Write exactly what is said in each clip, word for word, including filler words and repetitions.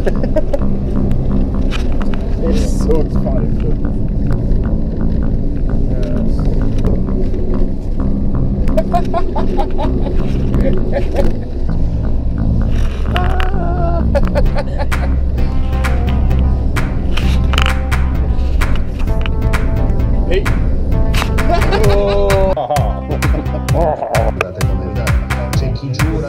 It's so exciting. Hey. Guardate come dà. C'è chi giura.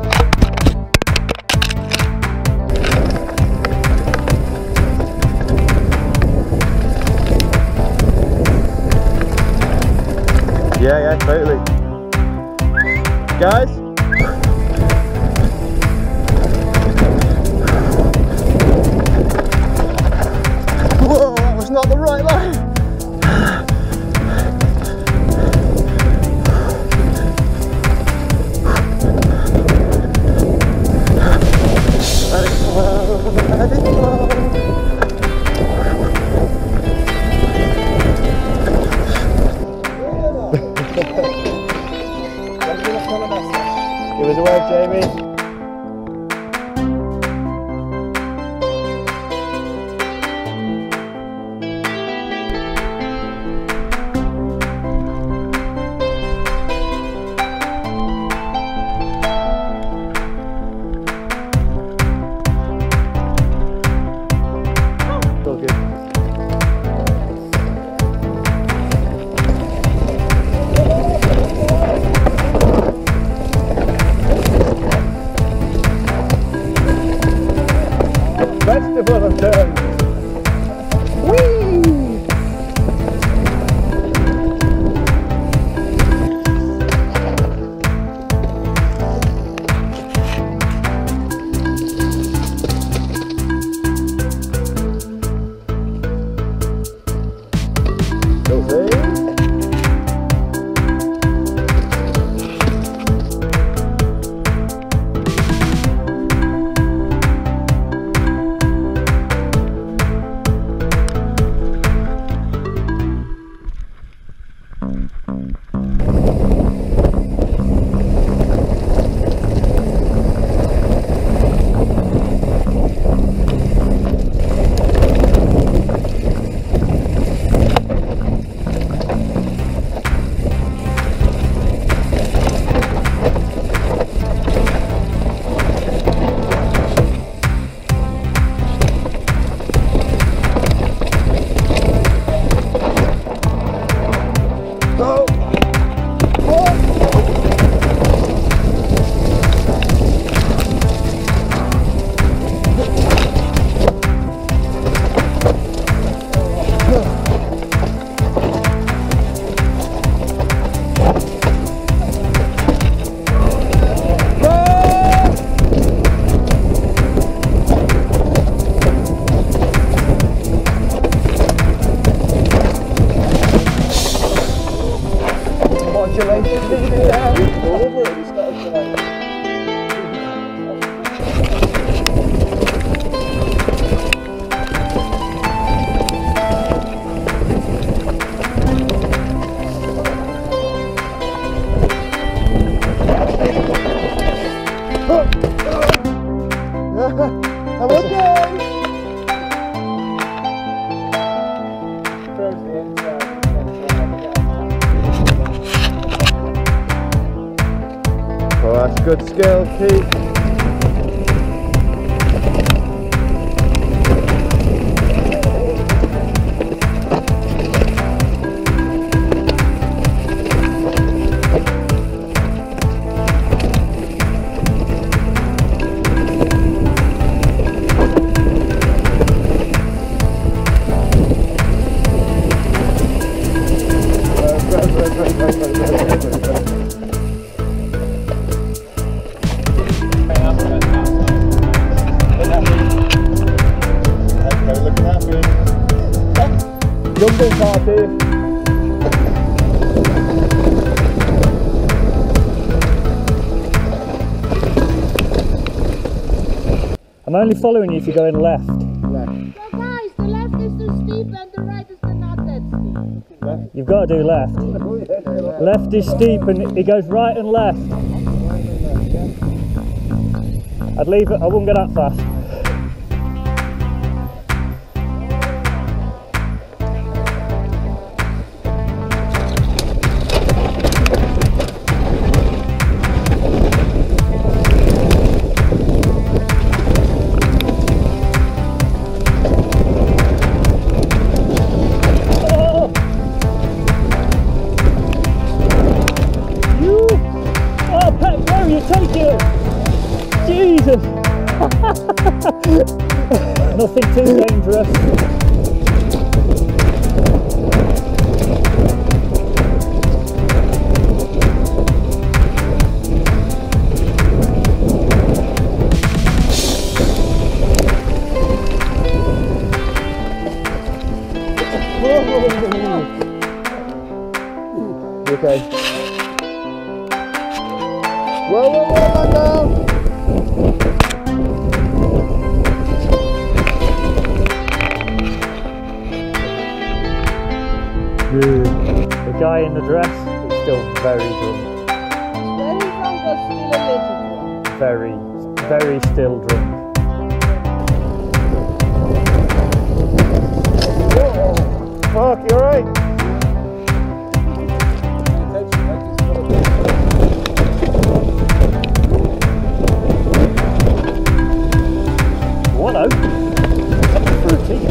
Yeah, yeah, totally. Guys? Whoa, that was not the right line. Let it flow, let it flow. Give us a wave, Jamie. All good. Best of all turns. Whee! Go see. I'm okay! Oh, that's good skill, Pete. Jumbo party. I'm only following you if you're going left. Left. So guys, the left is too steep and the right is not that steep. Left. You've got to do left. Left is steep and it goes right and left. I'd leave it, I wouldn't go that fast. Nothing too dangerous. Okay. Whoa, whoa, whoa, man down! The guy in the dress is still very drunk. Very drunk but still a little drunk. Very, very still drunk. Fuck, you alright? Oh no, something fruity.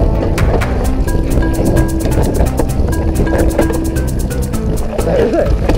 That is it.